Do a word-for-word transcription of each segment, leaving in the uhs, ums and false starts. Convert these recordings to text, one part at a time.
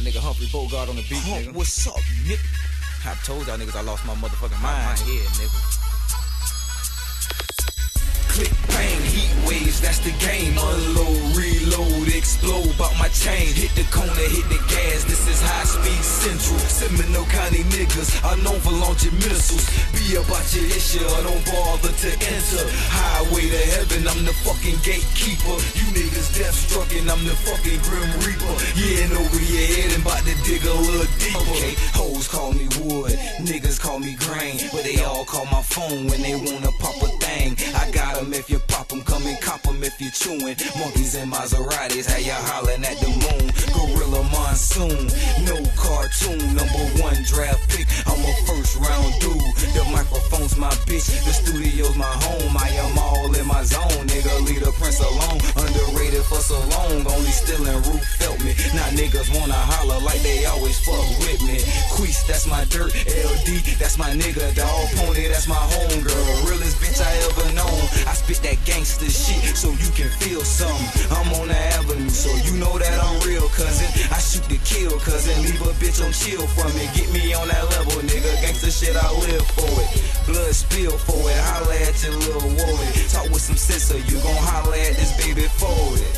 nigga Humphrey Bogart on the beat, Hump, nigga. what's up, nigga? I told y'all niggas I lost my motherfucking mind. My head, nigga. Click, bang, heat waves, that's the game. Unload, reload, explode, bout my chain. Hit the corner, hit the gas, this is high speed central. Seminole County niggas are known for launching missiles. Be about your issue, don't bother to enter. Highway to heaven, I'm the fucking gatekeeper. You niggas death struck and I'm the fucking grim reaper. Yeah, and over your head and bout to dig a little deeper. Okay, hoes call me wood, niggas call me grain, but they all call my phone when they wanna pop a thing. I got them if you pop them, come and cop them if you chewing. Monkeys and Maseratis, how ya hollering at the moon. Gorilla Monsoon, no cartoon. Number one draft pick, I'm a first round dude. The microphone's my bitch, the studio's my home. I am all in my zone, nigga, leave the prince alone. Underrated for so long, only stealing Roof felt me. Now niggas wanna holler like they always fuck with me. Queese, that's my dirt, L D, that's my nigga. Dog Pony, that's my homegirl. Realest bitch I ever known. I spit that gangster shit so you can feel something. I'm on the avenue so you know that I'm real, cousin. I shoot to kill, cousin. Leave a bitch on chill from it. Get me on that level, nigga. Gangster shit, I live for it. Blood spill for it. Holla at your little warrior. Talk with some sense, you gon' holla at this baby for it.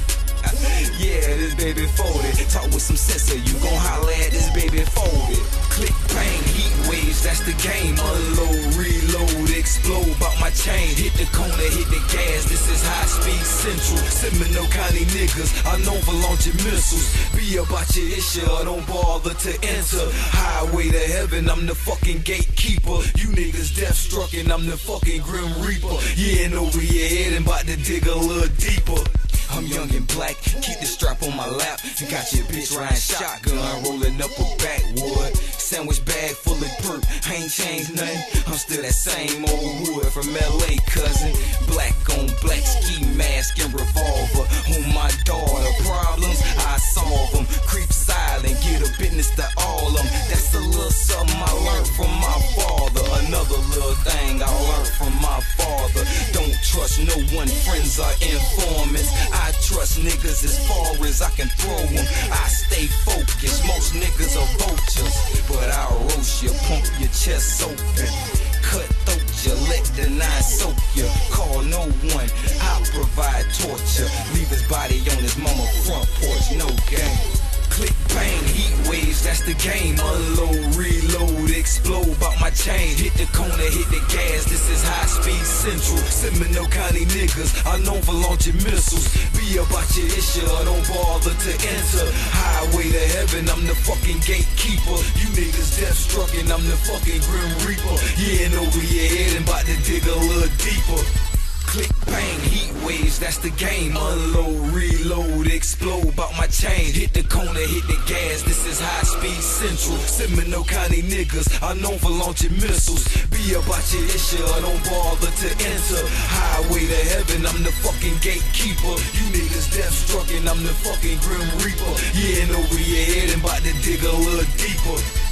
Yeah, this baby folded. Talk with some sense, you gon' holla at this baby folded. Click, bang, heat waves, that's the game. Unload, reload, explode, bout my chain. Hit the corner, hit the gas, this is high speed central. Seminole County niggas are known for launching missiles. Be about your issue, don't bother to enter. Highway to heaven, I'm the fucking gatekeeper. You niggas death struck and I'm the fucking grim reaper. Yeah, and over your head and bout to dig a little deeper. I'm young and black, keep the strap on my lap. Got your bitch riding shotgun, rolling up a backwood. Sandwich bag full of perp, I ain't changed nothing. I'm still that same old wood from L A, cousin. Black on black, ski mask and revolver. On my daughter, problems, I solve them. Creep silent, get a business to all them. That's a little something I learned from my father. Another little thing I learned from my father. Don't trust no one, friends are informants. I trust niggas as far as I can throw them. I stay focused, most niggas are vultures. But I'll roast you, pump your chest open. Cut throat you, let the nine soak you. Call no one, I'll provide torture. Leave his body on his mama front porch, no game. Click, bang, heat waves, that's the game. Unload, reload, explode, bout my chain. Hit the corner, hit the gas, this is high speed central. Seminole County niggas are known for launching missiles. Be about your issue, don't bother to enter. Highway to heaven, I'm the fucking gatekeeper. You niggas death struck and I'm the fucking grim reaper. Yeah, and over your head and bout to dig a little deeper. Click, bang, heat waves, that's the game. Unload, reload, explode, bout my chain. Hit the corner, hit the gas, this is high speed central. Seminole County niggas are known for launching missiles. Be about your issue, don't bother to enter. Highway to heaven, I'm the fucking gatekeeper. You niggas death struck and I'm the fucking grim reaper. Yeah, and over your head and bout to dig a little deeper.